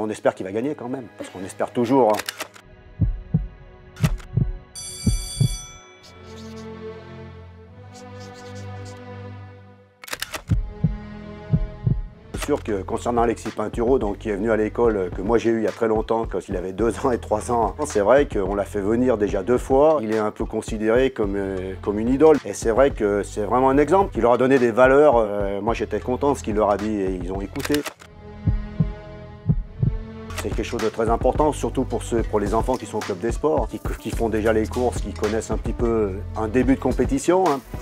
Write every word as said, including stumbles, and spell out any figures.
on espère qu'il va gagner quand même, parce qu'on espère toujours. Hein. C'est sûr que concernant Alexis Pinturo, donc, qui est venu à l'école que moi j'ai eu il y a très longtemps, quand il avait deux ans et trois ans, c'est vrai qu'on l'a fait venir déjà deux fois. Il est un peu considéré comme, euh, comme une idole. Et c'est vrai que c'est vraiment un exemple qui leur a donné des valeurs. Euh, moi j'étais content de ce qu'il leur a dit et ils ont écouté. C'est quelque chose de très important, surtout pour, ceux, pour les enfants qui sont au club des sports, qui, qui font déjà les courses, qui connaissent un petit peu un début de compétition. Hein.